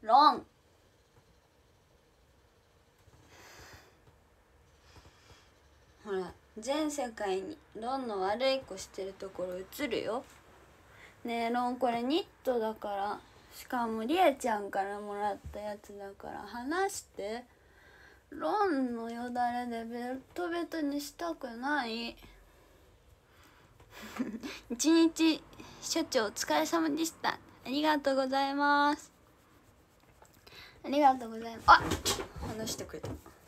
ロン。ほら全世界にロンの悪い子してるところ映るよ。ねえロン、これニットだから、しかもりえちゃんからもらったやつだから離して。ロンのよだれでベトベトにしたくない。一日所長お疲れ様でした。ありがとうございます。ありがとうございます。あ、話してくれた。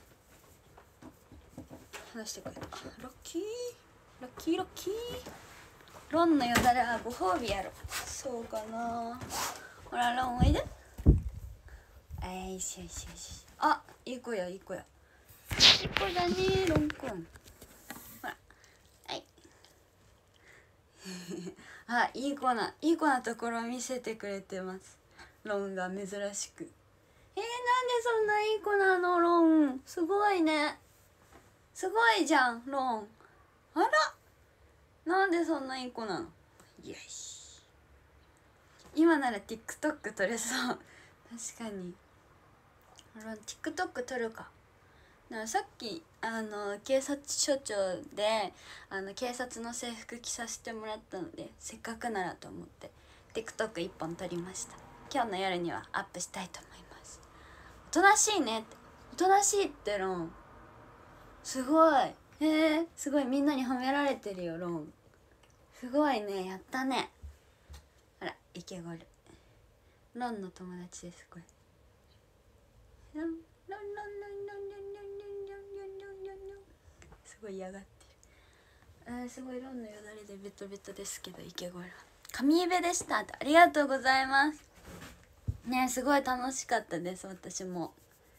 話してくれた。ラッキーラッキーラッキー。ロンのよだれはご褒美やろ。そうかな。ほらロンおいで。あいよしよしよし。あ、いい子やいい子や。いい子だねロンくん。ほらはいあ、いい子なところを見せてくれてます、ロンが珍しく。なんでそんないい子なのロン。すごいね、すごいじゃんロン。あら、なんでそんないい子なの。よし、今なら TikTok 撮れそう。確かにロン TikTok 撮るか。でもさっき警察署長で警察の制服着させてもらったので、せっかくならと思って TikTok 一本撮りました。今日の夜にはアップしたいと思います。おとなしいねって、おとなしいってロンすごい。すごい、みんなに褒められてるよロン。すごいね、やったね。あらイケゴル、ロンの友達です。これロンロンロンロンロンロンロンロンロンロンロンロン、すごい嫌がってる。すごいロンのよだれでベトベトですけど、イケゴル神イベでしたって。ありがとうございますね。すごい楽しかったです。私も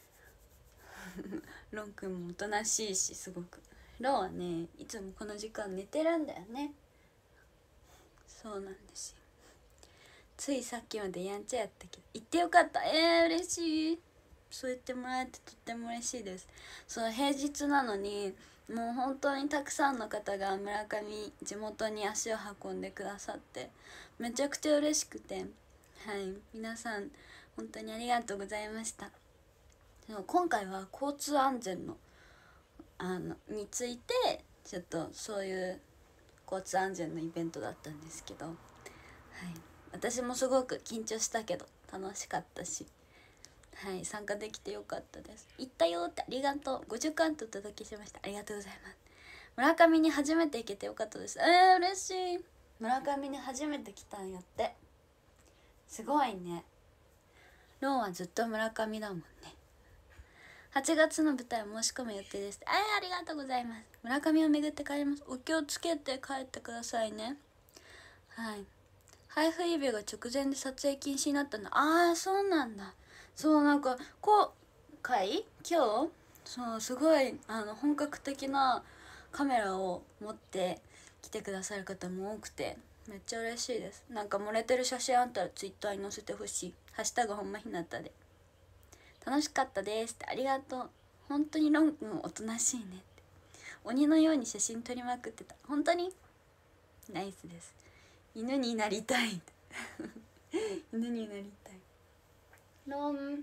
ロンくんもおとなしいし、すごく。ロンはねいつもこの時間寝てるんだよね。そうなんですよ。ついさっきまでやんちゃやったけど行ってよかった。嬉しい。そう言ってもらえてとっても嬉しいです。そう、平日なのにもう本当にたくさんの方が村上地元に足を運んでくださってめちゃくちゃ嬉しくて、はい、皆さん本当にありがとうございました。でも今回は交通安全のについてちょっとそういう交通安全のイベントだったんですけど、はい、私もすごく緊張したけど楽しかったし、はい、参加できてよかったです。行ったよって、ありがとう。50カウントお届けしました。ありがとうございます。村上に初めて行けてよかったです。嬉しい。村上に初めて来たんやって。すごいね。ロンはずっと村上だもんね。8月の舞台申し込む予定です。ありがとうございます。村上を巡って帰ります。お気をつけて帰ってくださいね。はい。配布イベが直前で撮影禁止になったの。そうなんだ。そう、なんか今日そうすごい本格的なカメラを持って来てくださる方も多くてめっちゃ嬉しいです。なんか漏れてる写真あったらツイッターに載せてほしい。ハッシュタグほんまひなたで。楽しかったですって。ありがとう。本当にロン君おとなしいねって。鬼のように写真撮りまくってた。本当にナイスです。犬になりたい犬になりたい。ロン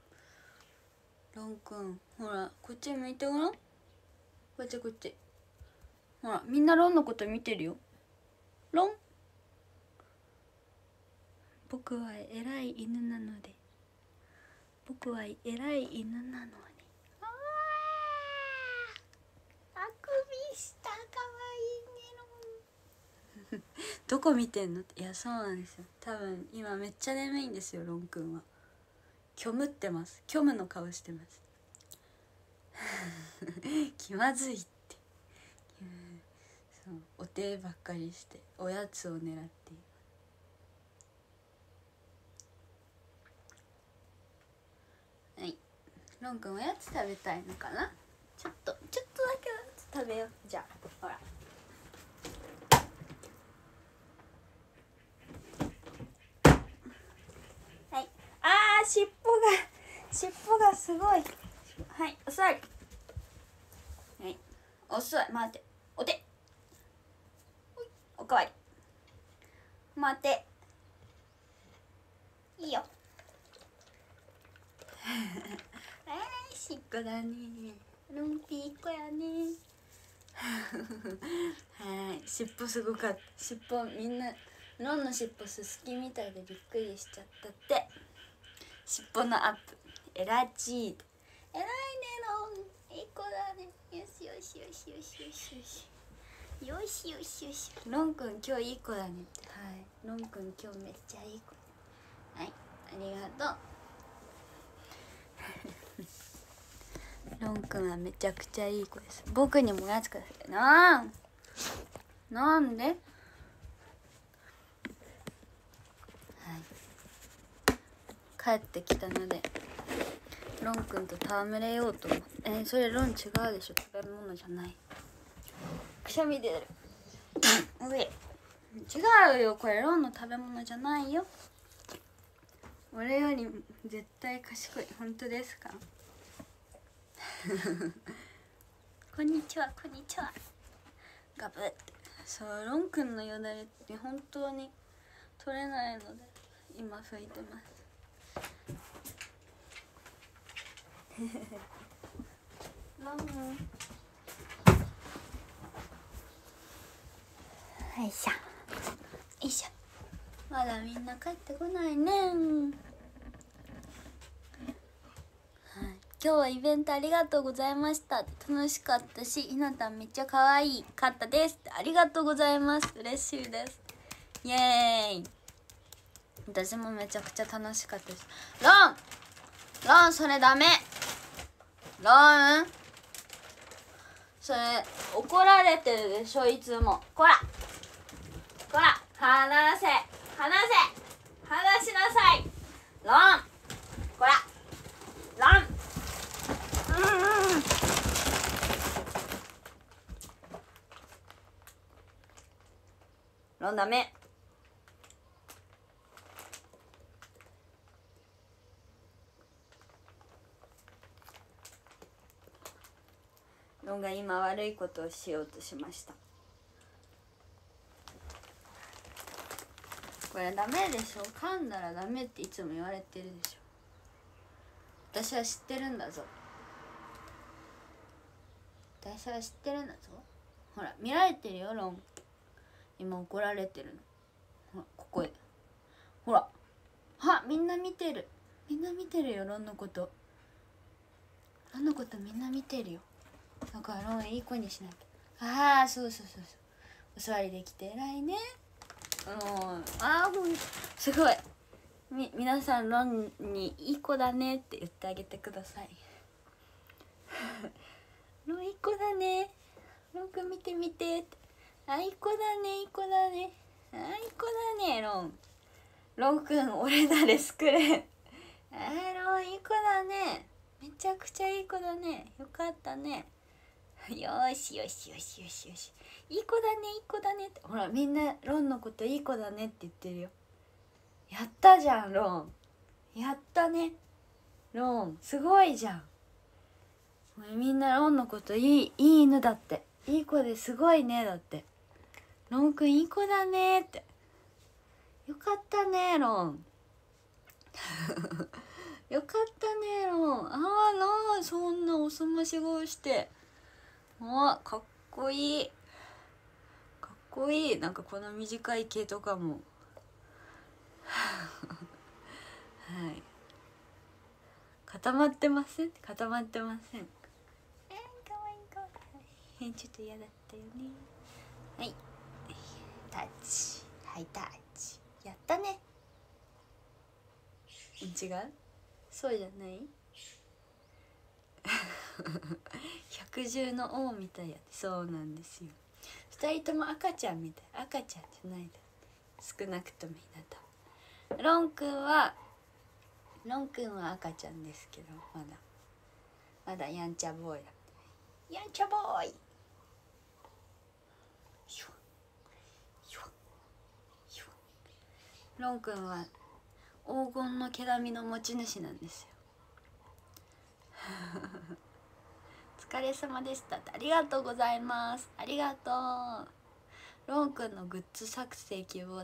くん、ほらこっち向いてごらん。こっちこっち。ほらみんなロンのこと見てるよ。ロン、僕は偉い犬なので、僕は偉い犬なのに。あくびした。かわいいねロンどこ見てんのって。いやそうなんですよ。多分今めっちゃ眠いんですよロンくんは。虚無ってます。虚無の顔してます気まずいって。そう、お手ばっかりしておやつを狙っている。はい、ロンくんおやつ食べたいのかな。ちょっとだけ食べよう。じゃあほらはい。尻尾がすごい。はい、お座り。はい、お座り。待って、お手、おかわり。待って、いいよ。 子だね。ロンピーいい子やね。はい、尻尾すごかった。尻尾みんなロンの尻尾すすきみたいでびっくりしちゃったって。尻尾のアップエラチーで偉いねロン、いい子だね。よしよしよしよしよしよしよしよしよし。ロンくん今日いい子だねって。はい、ロンくん今日めっちゃいい子。はい、ありがとう。ロンくんはめちゃくちゃいい子です。僕にもおやつください。なんで、はい、帰ってきたのでロンくんと戯れようと思って。それロン違うでしょ、食べ物じゃない。くしゃみ出る。上違うよ、これロンの食べ物じゃないよ。俺より絶対賢い。本当ですか？こんにちは、こんにちは。ガブって。そう、ロンくんのよだれって本当に取れないので今拭いてます。ロン、よいしょよいしょ。まだみんな帰ってこないね。今日はイベントありがとうございました。楽しかったし、ひなたんめっちゃ可愛かったです。ありがとうございます。嬉しいです。イエーイ。私もめちゃくちゃ楽しかったです。ロンそれダメ。ロンそれ怒られてるでしょ、いつも。こら離しなさい。ロンこらロンロンダメ。ロンが今悪いことをしようとしました。これダメでしょ、噛んだらダメっていつも言われてるでしょ。私は知ってるんだぞ。私は知ってるんだぞ。ほら見られてるよ、ロン。今怒られてるの。ほらここへ。ほらみんな見てる。みんな見てるよ、ロンのこと。ロンのことみんな見てるよ。だからロンいい子にしなきゃ。そう。お座りできて偉いね。すごい。皆さんロンにいい子だねって言ってあげてください。ロンいい子だね。ロンくん見てって。いい子だね、いい子だね。いい子だね、ロンくん俺なれスクレー。ロンいい子だね。めちゃくちゃいい子だね。よかったね。よし。いい子だねって。ほらみんなロンのこといい子だねって言ってるよ。やったじゃんロン。やったねロン、すごいじゃん。みんなロンのこといい犬だって、いい子ですごいねだって。ロンくんいい子だねって。よかったねロン。よかったねロン。そんなおすまし顔して。かっこいい。なんかこの短い毛とかもはい固まってません。かわいい。ちょっと嫌だったよね。はいタッチ。やったね。違う？そうじゃない？百獣の王みたいや。そうなんですよ。二人とも赤ちゃんみたい。赤ちゃんじゃないだ。少なくともひなた。ロンくんは赤ちゃんですけど、まだやんちゃボーイだ。やんちゃボーイ。ロンくんは黄金の毛並みの持ち主なんですよ。お疲れ様でした。ありがとうございます。ありがとう。ロンくんのグッズ作成希望って。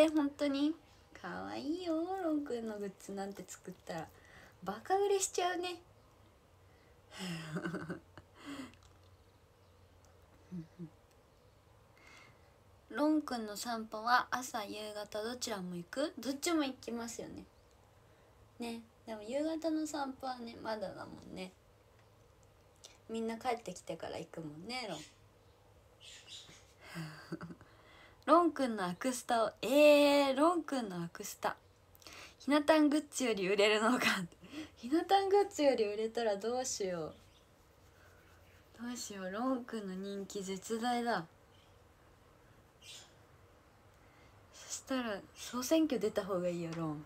本当にかわいいよ。ロンくんのグッズなんて作ったらバカ売れしちゃうね。 ロンくんの散歩は朝夕方どちらも行く？どっちも行きますよね。ね、でも夕方の散歩はねまだだもんね。みんな帰ってきてから行くもんね。ロンくんのアクスタをロンくんのアクスタひなたんグッズより売れるのかひなたんグッズより売れたらどうしよう。どうしよう。ロンくんの人気絶大だ。そしたら総選挙出た方がいいよロン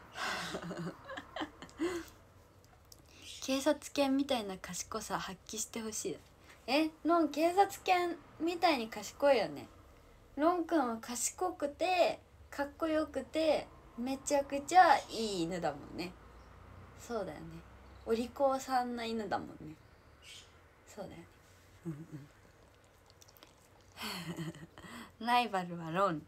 警察犬みたいな賢さ発揮してほしい。ロン警察犬みたいに賢いよね。ロンくんは賢くてかっこよくてめちゃくちゃいい犬だもんね。そうだよね。お利口さんな犬だもんね。そうだよね。ライバルはロンって。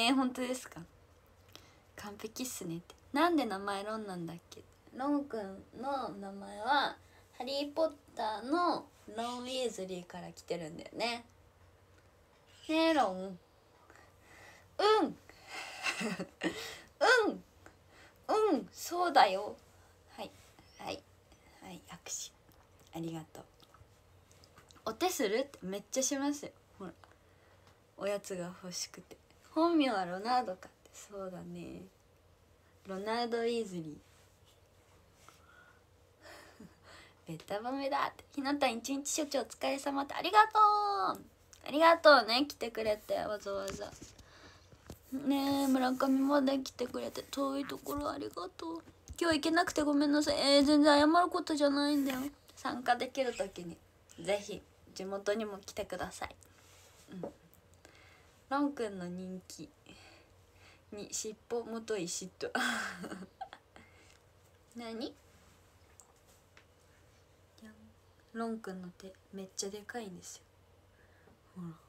本当ですか？完璧っすねって。なんで名前ロンなんだっけ？ロンくんの名前はハリー・ポッターのロン・ウィーズリーから来てるんだよね。ねえロン。そうだよ。はいはいはい、握手ありがとう。お手するってめっちゃしますよ。ほらおやつが欲しくて。本名はロナウドかって。そうだね、ロナウド・ウィーズリーべった褒めだって。ひなたん一日所長お疲れ様って。ありがとうありがとうね、来てくれてわざわざねえ。村上まで来てくれて遠いところありがとう。今日行けなくてごめんなさい。全然謝ることじゃないんだよ。参加できる時にぜひ地元にも来てください。ロンくんの人気に尻尾もとい嫉妬何？ロンくんの手めっちゃでかいんですよ。ほら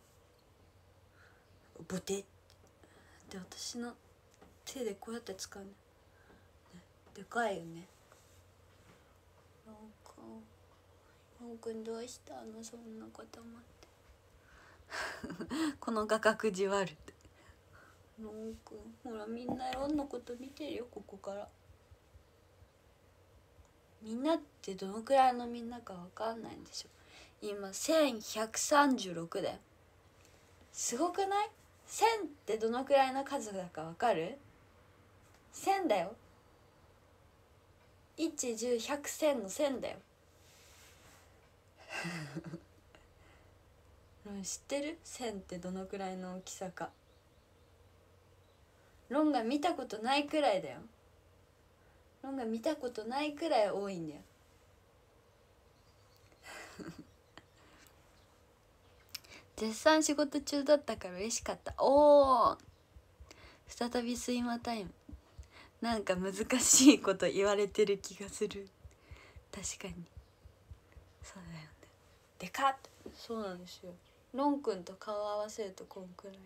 ボテってで私の手でこうやって使うの、ね、でかいよね。ロンくんどうしたのそんなこと思ってこの画角じわるってロンくん。ほらみんなロンのこと見てるよ。ここからみんなってどのくらいのみんなかわかんないんでしょ。今1136だよ。すごくない？ 1000 ってどのくらいの数だかわかる？1000だよ。1、10、100、1000の1000だよ知ってる？ 1000 ってどのくらいの大きさか。ロンが見たことないくらいだよ。ロンが見たことないくらい多いんだよ絶賛仕事中だったから嬉しかった。おお、再び睡魔タイム。なんか難しいこと言われてる気がする。確かにそうだよね。でかっ。そうなんですよ。ロンくんと顔合わせるとこんくらい。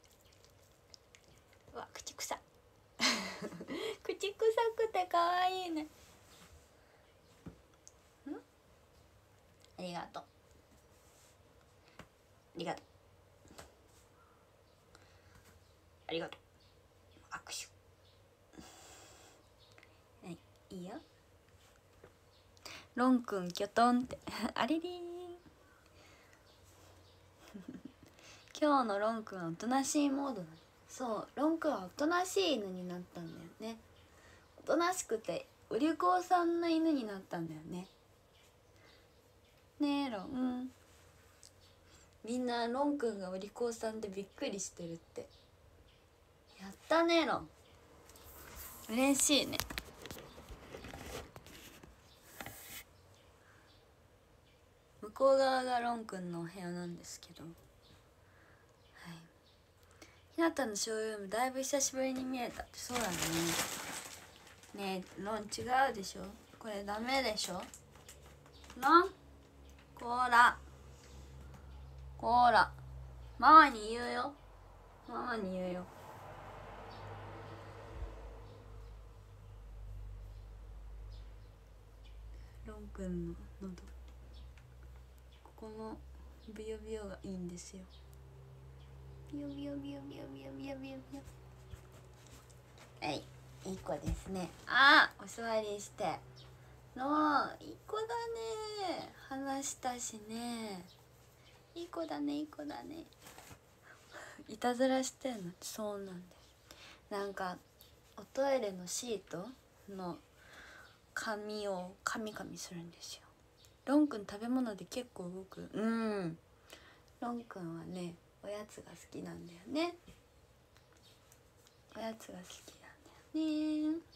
うわ口臭口臭くて可愛いね。ありがとうありがとうありがとう。握手。はい、いいよ。ロンくんキョトンってあれりー今日のロンくんはおとなしいモードなの。そう、ロンくんはおとなしい犬になったんだよね。おとなしくてお利口さんな犬になったんだよね。ねえロン。みんなロンくんがお利口さんでびっくりしてるって。やったねロン。嬉しいね。向こう側がロンくんのお部屋なんですけど、はい、ひなたのショールームだいぶ久しぶりに見えたって。そうだね。ねえロン違うでしょ。これダメでしょロン。こーらこーらママに言うよ。ママに言うよ。ロンくんの喉このビヨビヨがいいんですよ。ビヨビヨビヨビヨビヨビヨビヨビヨ。はい、いい子ですね。あー、お座りしてのいい子だね。話したしね。いい子だね、いい子だね。いたずらしてんの。そうなんです。なんかおトイレのシートの紙をカミカミするんですよ。ロンくん食べ物で結構動く。ロンくんはね、おやつが好きなんだよね。おやつが好きなんだよね。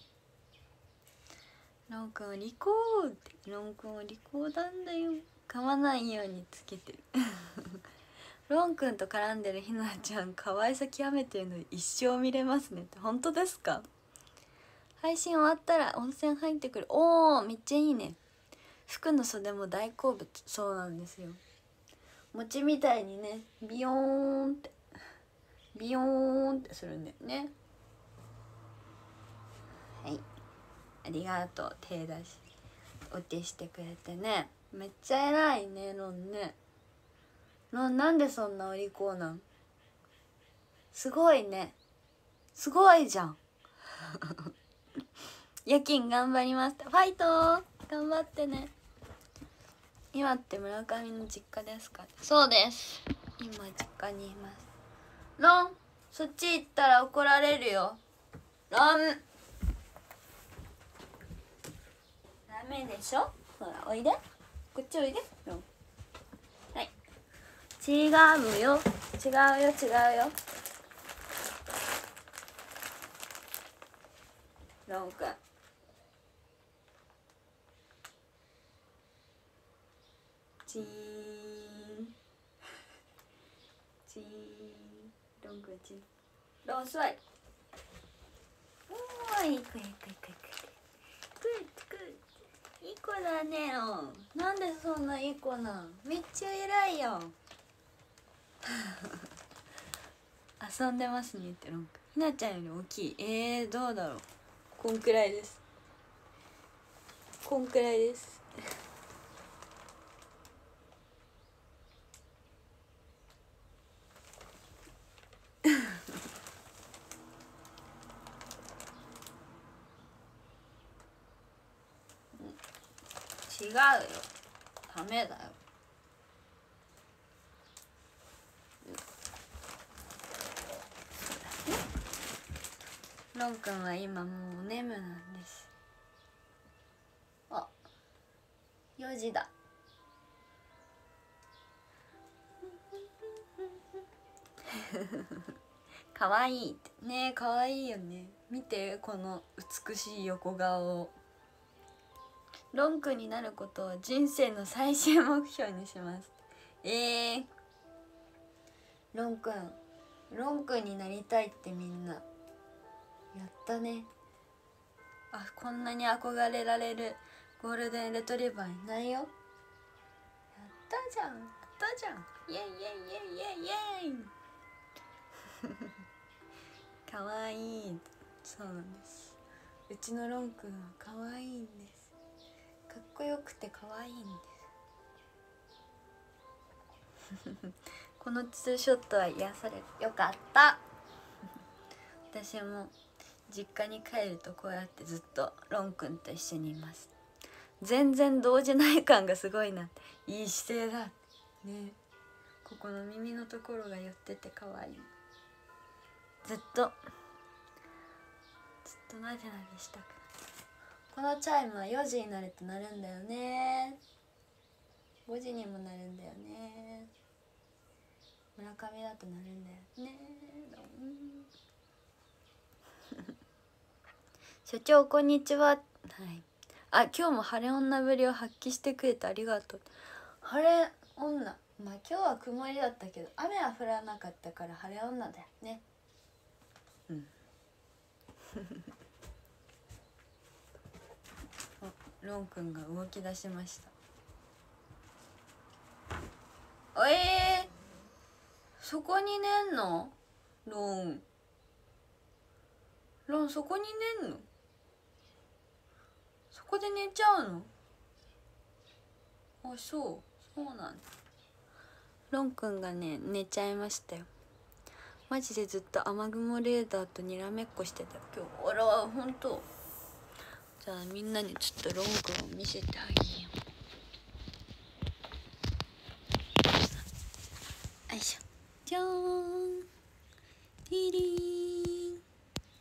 ロンくんはリコーって、ロンくんはリコーなんだよ。噛まないようにつけてるロンくんと絡んでるひなちゃん可愛さ極めてるので一生見れますねって。本当ですか？配信終わったら温泉入ってくる。おー、めっちゃいいね。服の袖も大好物。そうなんですよ。餅みたいにね、ビヨーンってビヨーンってするんだよね。はい、ありがとう。手出しお手してくれてね。めっちゃ偉いね、ロンね。ロンなんでそんなお利口なん？すごいね。すごいじゃん夜勤頑張りました。ファイトー、頑張ってね。今って村上の実家ですか？そうです、今実家にいます。ロン、そっち行ったら怒られるよ。ロン、ダメでしょ。ほらおいで、こっちおいで。ロン、はい、違うよ違うよ違うよ。ロンくん、チーンチーン、ロンくんチーン。ロン座り。おーい、いい子いい子いい子いい子。グッグッ、いい子だね。ロンなんでそんないい子なん？めっちゃ偉いよ遊んでますねってロンくん。ひなちゃんより大きい。どうだろう。こんくらいです。こんくらいです違うよ、ダメだよ。ロンくんは今もうお眠なんです。あ、4時だかわいいってね。かわいいよね。見てこの美しい横顔。ロンくんになることを人生の最終目標にします。ロンくんになりたいってみんな。やったね。あ、こんなに憧れられるゴールデンレトリバーいないよ。やったじゃん、やったじゃん。イエイイエイイエイイエイイエイかわいい。そうなんです。うちのロンくんはかわいいんです。かっこよくてかわいいんですこのツーショットは癒される。よかった私も実家に帰るとこうやってずっとロンくんと一緒にいます。全然動じない感がすごいな。いい姿勢だね。ここの耳のところが寄ってて可愛い。ずっとなでなでしたくなる。このチャイムは4時になると鳴るんだよね。5時にもなるんだよね。村上だと鳴るんだよね所長こんにちは。はい、あ、今日も晴れ女ぶりを発揮してくれてありがとう。晴れ女、まあ今日は曇りだったけど雨は降らなかったから晴れ女だよね。ロンくんが動き出しました。そこに寝んの？ロンそこに寝んの？そこで寝ちゃうの？あ、そうなんだ。 ロンくんがね寝ちゃいましたよ。マジでずっと雨雲レーダーとにらめっこしてた今日。あらほんと。じゃあみんなにちょっとロンくんを見せてあげよう。よいしょ。じゃーん。ティリーン。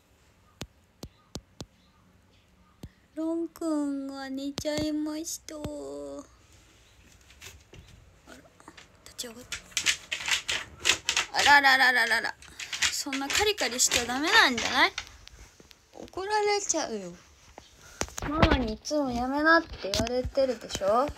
ロンくんが寝ちゃいました。あら立ち上がった。あらららららら。そんなカリカリしちゃダメなんじゃない？怒られちゃうよ。ママにいつもやめなって言われてるでしょ。はい、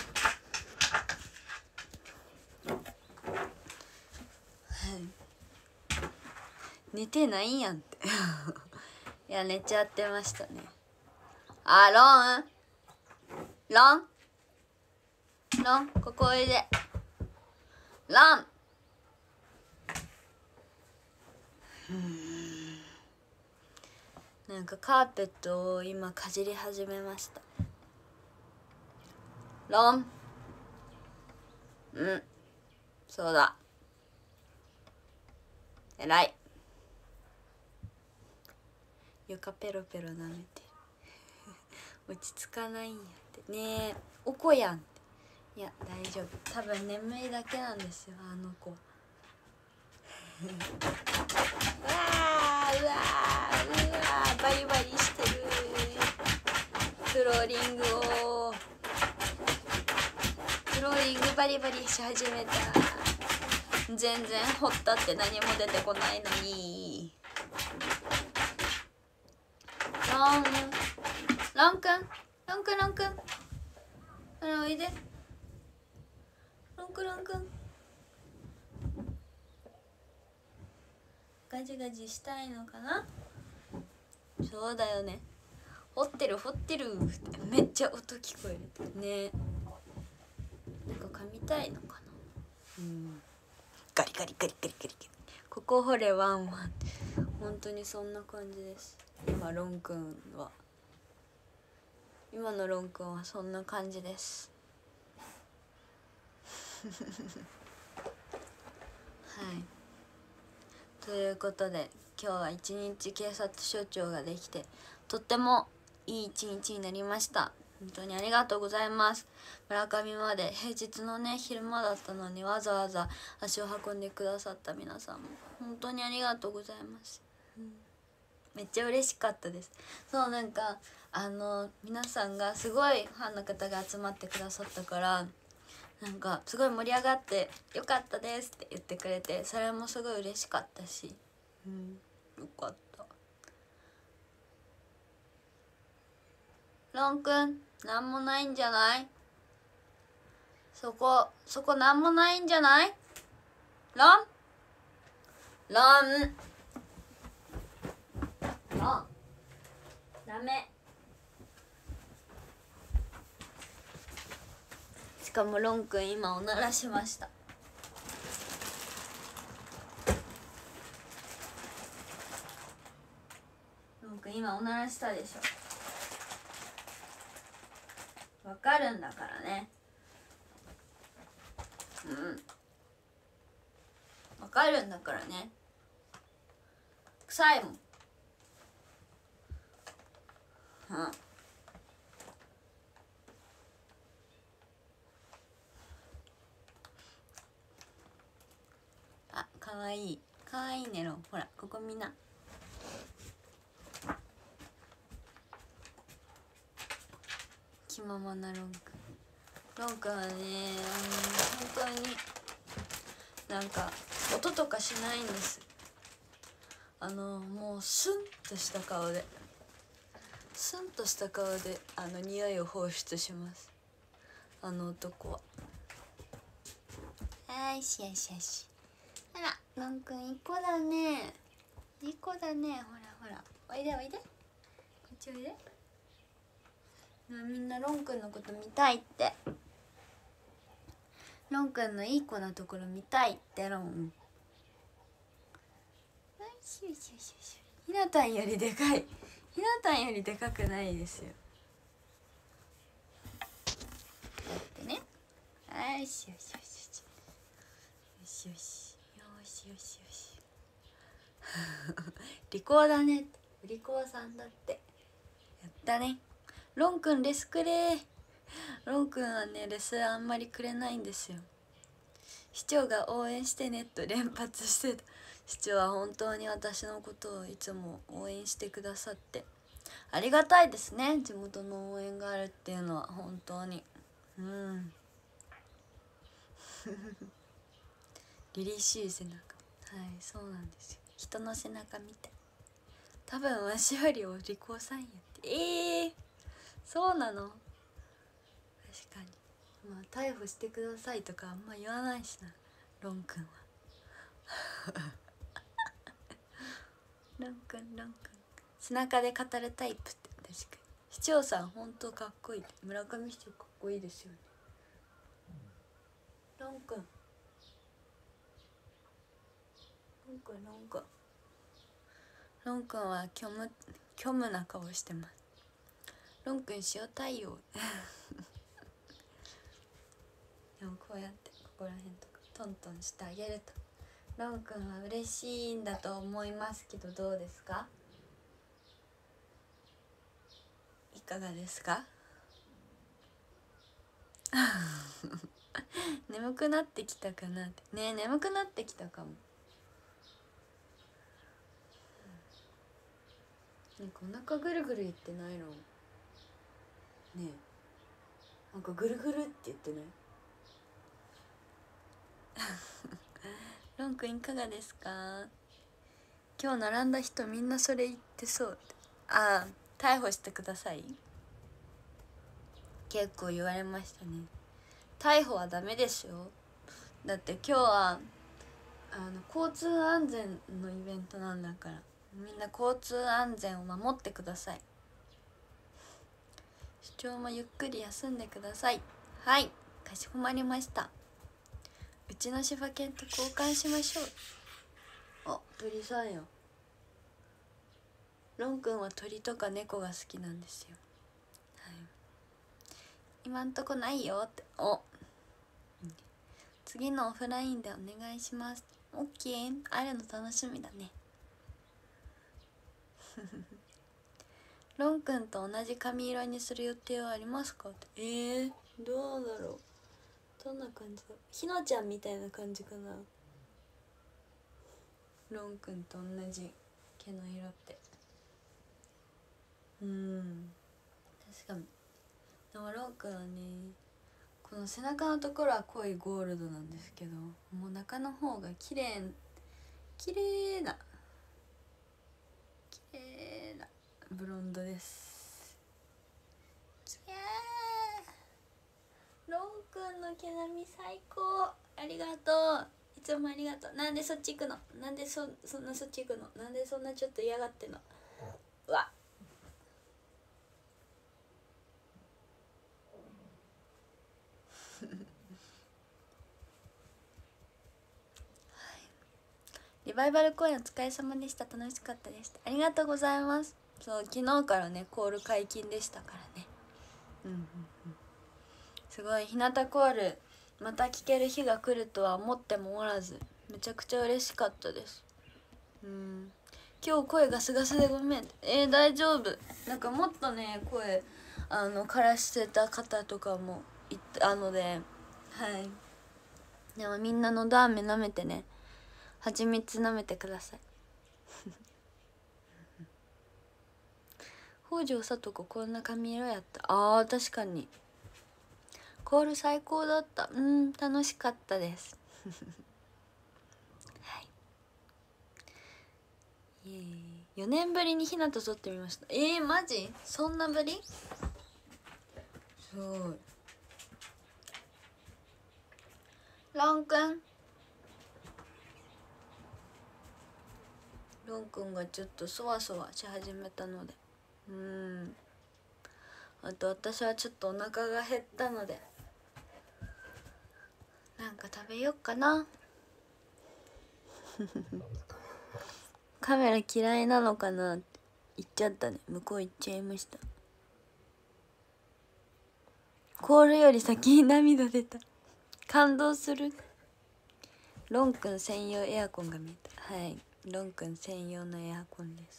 寝てないんやんっていや寝ちゃってましたね。あ、ロンここおいで。ロンなんかカーペットを今かじり始めました。ロンそうだえらい。床ペロペロ舐めて落ち着かないんやってねえ。おこやんって。いや大丈夫、多分眠いだけなんですよあの子うわーバリバリしてる。フローリングバリバリし始めた。全然掘ったって何も出てこないのに。ロンくんあらおいで。ロンくんガジガジしたいのかな。そうだよね。掘ってるってめっちゃ音聞こえるね。なんか噛みたいのかな。ガリガリここ掘れワンワン。本当にそんな感じです。今のロンくんはそんな感じですはいということで今日は一日警察署長ができてとってもいい一日になりました。本当にありがとうございます。村上まで平日のね昼間だったのにわざわざ足を運んでくださった皆さんも本当にありがとうございます、めっちゃ嬉しかったです。そうなんか皆さんがすごいファンの方が集まってくださったからなんかすごい盛り上がってよかったですって言ってくれて、それもすごい嬉しかったし、よかった。ロンくんなんもないんじゃない？そこなんもないんじゃない？ロンダメ。しかもロンくん今おならしました。ロンくん今おならしたでしょ。わかるんだからね。わかるんだからね。臭いもん。あ、かわいいねロン。ほらここみんな気ままなロンくんはね本当になんか音とかしないんです。もうスンとした顔で匂いを放出します。あの男は。よし。あらロンくんいい子だね。ほらおいでこっちおいで。みんなロンくんのこと見たいって。ロンくんのいい子なところ見たいってロン。ひなたんよりでかい。ひなたんよりでかくないですよ。だってね。よし。 しよしよしよしよしリコーだねって、リコーさんだって。やったね。ロンくんレスくれ。ロンくんはねレスあんまりくれないんですよ。市長が応援してねと連発してた。市長は本当に私のことをいつも応援してくださってありがたいですね。地元の応援があるっていうのは本当に凛々しい背中。はい、そうなんですよ。人の背中みたい。多分わしよりお利口さんやって。そうなの。確かに。まあ逮捕してくださいとかあんま言わないしな、ロンくんはロンくん背中で語るタイプって。確かに市長さんほんとかっこいい。村上市長かっこいいですよね。ロンくんロンくんは虚無な顔してます。ロンくん塩対応でもこうやってここら辺とかトントンしてあげるとロンくんは嬉しいんだと思いますけど、どうですか？いかがですか？眠くなってきたかなってね。眠くなってきたかも。なんかお腹ぐるぐるいってないのね。なんかぐるぐるって言ってないロンくんいかがですか？今日並んだ人みんなそれ言ってそう。ああ、逮捕してください。結構言われましたね。逮捕はダメですよ。だって今日は交通安全のイベントなんだから、みんな交通安全を守ってください。市長もゆっくり休んでください。はい、かしこまりました。うちの柴犬と交換しましょう。あ、鳥さんよ。ロンくんは鳥とか猫が好きなんですよ。はい、今んとこないよって。お、次のオフラインでお願いします。オッケー、あるの楽しみだねロンくんと同じ髪色にする予定はありますかって。どうだろう。どんな感じだ。ひなちゃんみたいな感じかな。ロンくんと同じ毛の色って。確かに。でもロンくんはね、この背中のところは濃いゴールドなんですけど、もう中の方が綺麗なブロンドです。ロンくんの毛並み最高。ありがとう。いつもありがとう。なんでそっち行くの？なんでそんなそっち行くの？なんでそんなちょっと嫌がってんの？うわリバイバル公演お疲れ様でした。楽しかったです。ありがとうございます。そう、昨日からねコール解禁でしたからね。すごい。日向コールまた聴ける日が来るとは思ってもおらず、めちゃくちゃ嬉しかったです。今日声ガスガスでごめん。大丈夫。なんかもっとね声枯らしてた方とかもいたので、はい。でもみんなのど飴舐めてね、蜂蜜舐めてください北条聡子こんな髪色やった。確かにコール最高だった。楽しかったですはい、4年ぶりにひなと撮ってみました。マジ？そんなぶり？すごい。ロンくんがちょっとそわそわし始めたので、あと私はちょっとお腹が減ったのでなんか食べよっかなカメラ嫌いなのかなって言っちゃったね。向こう行っちゃいました。コールより先に涙出た。感動する。 ロンくん専用エアコンが見えた。はい、ロンくん専用のエアコンです。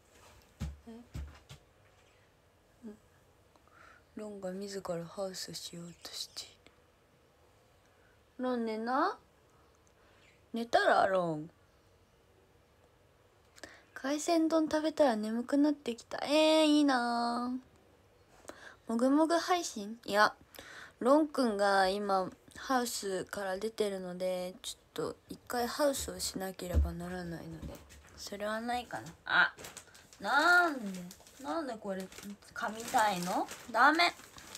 ロンが自らハウスしようとしている。ロン寝な、寝たらロン。海鮮丼食べたら眠くなってきた。いいな。もぐもぐ配信。いや、ロンくんが今ハウスから出てるので、ちょっと一回ハウスをしなければならないので、それはないかな。あ、なんでこれ噛みたいの？ダメ。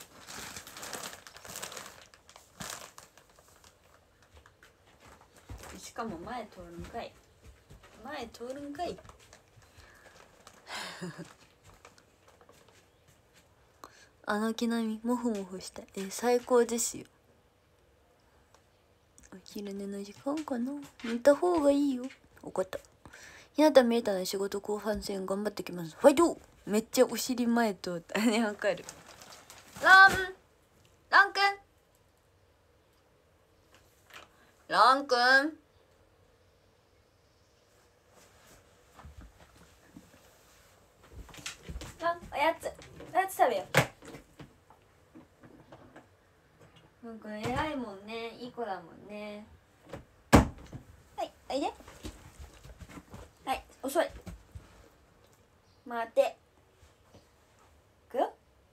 しかも前通るんかい。あの木並みモフモフした。最高ですよ。お昼寝の時間かな。寝た方がいいよ。分かった。ひなた見えたので仕事後半戦頑張ってきます。ファイト。めっちゃお尻前通ったね。わかる。ロンくんおやつ食べよう。なんか偉いもんね、いい子だもんね。はい、おいで。はい、遅い。待て。いくよ。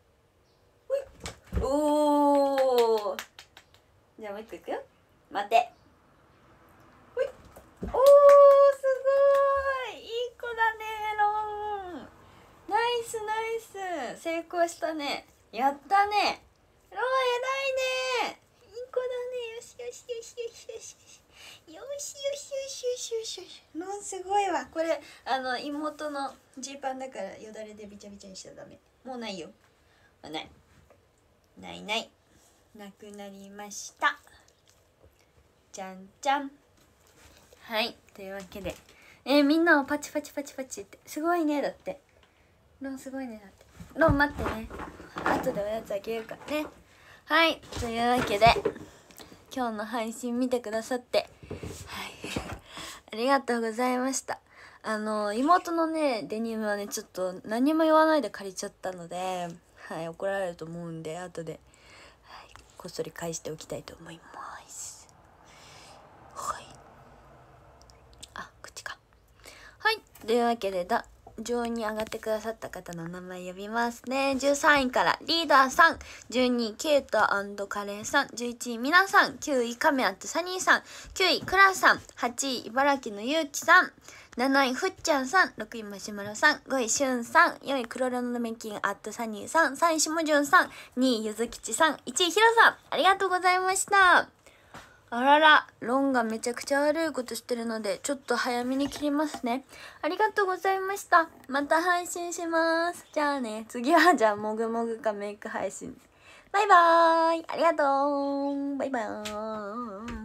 おー。じゃあもう一個いくよ。待て。おー、すごい。いい子だね、ロン。ナイス。成功したね。やったね。ロン偉いね。いい子だね。よし。ロンすごいわ。これ妹のジーパンだからよだれでびちゃびちゃにしちゃダメ。もうないよ。ないなくなりました。じゃんじゃん。はい、というわけでみんなをパチパチってすごいね。だってロンすごいね。だってロン待ってね、後でおやつあげるからね。はい、というわけで今日の配信見てくださってはいありがとうございました。妹のねデニムはねちょっと何も言わないで借りちゃったので、はい、怒られると思うんで後で、はい、こっそり返しておきたいと思います。はい、あ、口か。はい、というわけで上位に上がってくださった方の名前呼びますね。13位からリーダーさん、12位ケイト&カレーさん、11位みなさん、9位カメ&サニーさん、9位クラさん、8位茨城のゆうきさん、7位ふっちゃんさん、6位マシュマロさん、5位しゅんさん、4位黒色のメキンサニーさん、3位しもじゅんさん、2位ゆずきちさん、1位ひろさん、ありがとうございました。あらら、ロンがめちゃくちゃ悪いことしてるのでちょっと早めに切りますね。ありがとうございました。また配信します。じゃあね、次はじゃあもぐもぐかメイク配信。バイバーイ。ありがとう。バイバーイ。